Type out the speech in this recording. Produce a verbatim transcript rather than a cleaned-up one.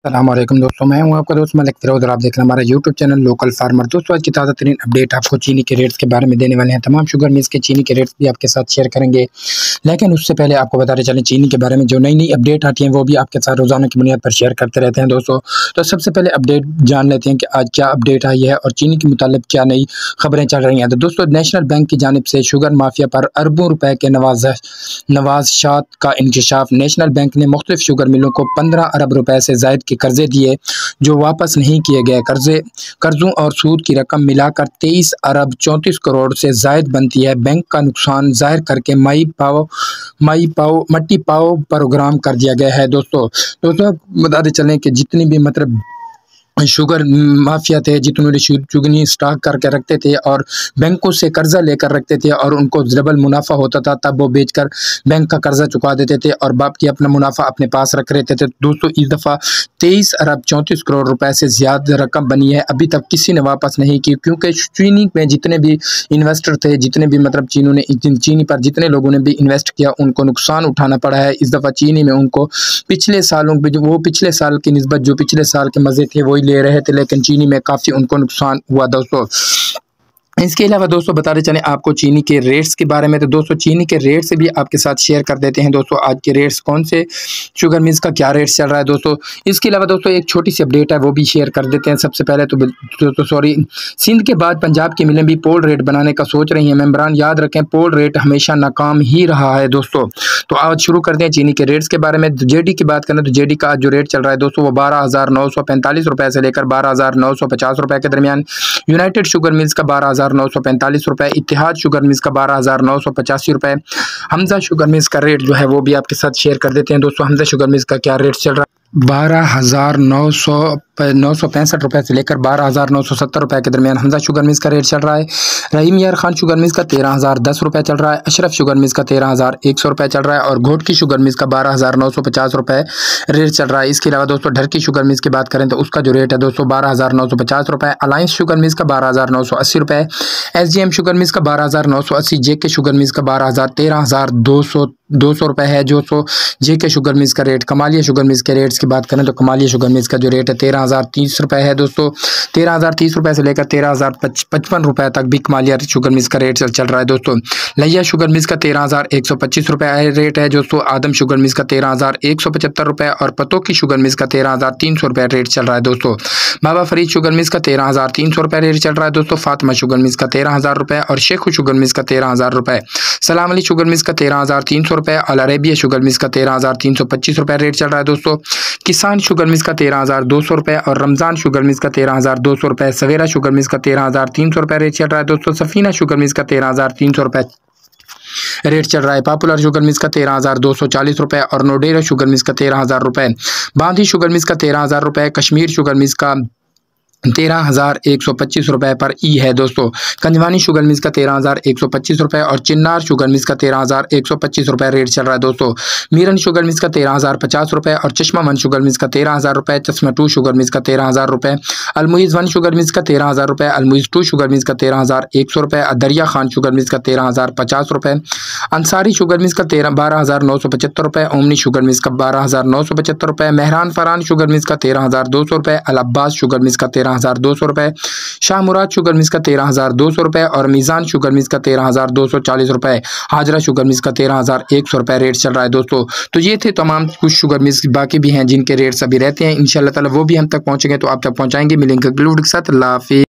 अस्सलाम वालेकुम दोस्तों, मैं हूं आपका दोस्त मलिक फिरोज और आप देख रहे हैं हमारा यूट्यूब चैनल लोकल फार्मर। दोस्तों आज की ताज़ा तरीन अपडेट आपको चीनी के रेट्स के बारे में देने वाले हैं। तमाम शुगर मिल्स के चीनी के रेट्स भी आपके साथ शेयर करेंगे, लेकिन उससे पहले आपको बताते चलें चीनी के बारे में जो नई नई अपडेट आती हैं वो भी आपके साथ रोज़ाना की बुनियाद पर शेयर करते रहते हैं दोस्तों। तो सबसे पहले अपडेट जान लेते हैं कि आज क्या अपडेट आई है और चीनी के मुतालिक क्या नई खबरें चल रही हैं। तो दोस्तों नेशनल बैंक की जानिब से शुगर माफिया पर अरबों रुपए के नवाज नवाजात का इंकशाफ। नेशनल बैंक ने मुख्तलिफ शुगर मिलों को पंद्रह अरब रुपए से जायद के कर्जे दिए जो वापस नहीं किए गए। कर्जे कर्जों और सूद की रकम मिलाकर तेईस अरब चौंतीस करोड़ से जायद बनती है। बैंक का नुकसान जाहिर करके माई पाओ माई पाओ मट्टी पाओ प्रोग्राम कर दिया गया है। दोस्तों दोस्तों बताते चलें कि जितनी भी मतलब शुगर माफिया थे, जितने चुगनी स्टॉक करके रखते थे और बैंकों से कर्जा लेकर रखते थे और उनको डबल मुनाफा होता था, तब वो बेचकर बैंक का कर्जा चुका देते थे और बाप की अपना मुनाफा अपने पास रख रहे थे। दोस्तों इस दफ़ा तेईस अरब चौंतीस करोड़ रुपए से ज़्यादा रकम बनी है, अभी तक किसी ने वापस नहीं की, क्योंकि चीनी में जितने भी इन्वेस्टर थे, जितने भी मतलब चीनों ने चीनी पर जितने लोगों ने भी इन्वेस्ट किया उनको नुकसान उठाना पड़ा है। इस दफ़ा चीनी में उनको पिछले सालों में वो पिछले साल की निस्बत जो पिछले साल के मज़े थे वही ले रहे थे, लेकिन चीनी में काफ़ी उनको नुकसान हुआ दोस्तों। इसके अलावा दोस्तों बताते चलें आपको चीनी के रेट्स के बारे में। तो दोस्तों चीनी के रेट से भी आपके साथ शेयर कर देते हैं दोस्तों आज के रेट्स, कौन से शुगर मिल्स का क्या रेट चल रहा है दोस्तों। इसके अलावा दोस्तों एक छोटी सी अपडेट है वो भी शेयर कर देते हैं। सबसे पहले तो, तो, तो सॉरी सिंध के बाद पंजाब की मिलें भी पोल रेट बनाने का सोच रही हैं। मेंबरान याद रखें पोल रेट हमेशा नाकाम ही रहा है दोस्तों। तो आज शुरू करते हैं चीनी के रेट्स के बारे में। जेडी की बात करें तो जेडी का आज जो रेट चल रहा है दोस्तों वो बारह हज़ार नौ सौ पैंतालीस रुपये से लेकर बारह हज़ार नौ सौ पचास रुपये के दरमियान। यूनाइटेड शुगर मिल्स का बारह हज़ार नौ सौ पैंतालीस रुपये, इत्तेहाद शुगर मिल्स का बारह हज़ार नौ सौ पचासी रुपये। हमजा शुगर मिल्स का रेट जो है वो भी आपके साथ शेयर कर देते हैं दोस्तों। हमजा शुगर मिल्स का क्या रेट चल रहा है, बारह हज़ार नौ सौ नौ सौ पैंसठ रुपये से लेकर बारह हज़ार नौ सौ सत्तर रुपये के दरमियान हमजा शुगर मिल्स का रेट चल रहा है। रहीम यार खान शुगर मिल्स का तेरह हज़ार दस रुपये चल रहा है। अशरफ शुगर मिल्स का तेरह हज़ार एक सौ रुपये चल रहा है और घोट की शुगर मिल्स का बारह हज़ार नौ सौ पचास रुपये रेट चल रहा है। इसके अलावा दोस्तों ढर की शुगर मिल्स की बात करें तो उसका जो रेट है दोस्तों बारह हज़ार नौ सौ पचास रुपये। अलायंस शुगर मिल्स का बारह हज़ार नौ सौ अस्सी रुपये। S G M sugar mills का बारह हज़ार नौ सौ अस्सी। जे के शुगर मिल्स का बारह हज़ार तेरह हज़ार दो सौ दो सौ रुपये है जो सौ जे के शुगर मिल्स का रेट। कमालिया शुगर मिल्स के रेट्स की बात करें तो कमालिया शुगर मिल्स का जो रेट है तेरह हज़ार तीस रुपये है दोस्तों। तेरह हज़ार तीस रुपये से लेकर तेरह हज़ार पचपन रुपये तक भी कमालिया शुगर मिल्स का रेट चल रहा है दोस्तों। लिया शुगर मिल्स का तेरह हज़ार एक सौ पच्चीस रुपये रेट है दोस्तों। आदम शुगर मिल्स का तेरह हज़ार एक सौ पचहत्तर रुपये और पतो की शुगर मिल्स का तेरह हज़ार तीन सौ रुपये रेट चल रहा है दोस्तों। बाबा फरीद शुगर मिल्स का तेरह हज़ार तीन सौ रुपये रेट चल रहा है दोस्तों। फातिमा शुगर मिल्स का तेरह हज़ार रुपये और शेखू शुगर मिल्स का तेरह हज़ार रुपये। सलाम अली शुगर मिल्स का तेरह हज़ार तीन सौ रुपये। अल अरेबिया शुगर मिल्स का तेरह हज़ार तीन सौ पच्चीस रुपये रेट चल रहा है दोस्तों। किसान शुगर मिल्स का तेरह हज़ार दो सौ रुपये और रमज़ान शुगर मिल्स का तेरह हज़ार दो सौ रुपये। सवेरा शुगर मिल्स का तेरह हज़ार तीन सौ रुपये रेट चल रहा है दोस्तों। सफीना शुगर मिल्स का तेरह हज़ार तीन सौ रुपये रेट चल रहा है। पॉपुलर शुगर मिल्स का तेरह हज़ार दो सौ चालीस रुपये और नोडेरा शुगर मिल्स का तेरह हज़ार रुपये। बांधी शुगर मिल्स का तेरह हज़ार रुपये। कश्मीर शुगर मिल्स का तेरह हज़ार एक सौ पच्चीस रुपये पर ई है दोस्तों। कंजवानी शुगर मिल्स का तेरह हज़ार एक सौ पच्चीस रुपये और चिन्नार शुगर मिल्स का तेरह हज़ार एक सौ पच्चीस रुपये रेट चल रहा है दोस्तों। मीरन शुगर मिल्स का तेरह हज़ार पचास रुपये और चश्मा वन शुगर मिल्स का तेरह हज़ार रुपये। चश्मा टू शुगर मिल्स का तेरह हज़ार रुपये। अलमुइज़ वन शुगर मिल्स का तेरह हज़ार रुपये। अलमुइज़ टू शुगर मिल्स का तेरह हज़ार एक सौ रुपये। दरिया खान शुगर मिल्स का तेरह हज़ार पचास रुपये। अंसारी शुगर मिल्स का तेरह बारह हज़ार नौ सौ पचहत्तर रुपये। ओमनी शुगर मिल्स का बारह हज़ार नौ सौ पचहत्तर रुपये। मेहरान फरान शुगर मिल्स का तेरह हज़ार दो सौ रुपये। अल अब्बास शुगर मिल्स का तेरह हज़ार दो सौ रुपये। शाह मुराद शुगर मिल्स का तेरह हज़ार दो सौ रुपये और मीज़ान शुगर मिल्स का तेरह हज़ार दो सौ चालीस रुपये। हाजरा शुगर मिल्स का तेरह हज़ार एक सौ रुपये रेट चल रहा है दोस्तों। तो ये थे तमाम कुछ शुगर मिल्स, बाकी भी हैं जिनके रेट्स अभी रहते हैं। इंशाल्लाह ताला वो भी हम तक पहुँचेंगे तो आप तक पहुँचाएंगे। मिलेंगे अगले वीडियो के साथ। अल्लाह हाफिज़।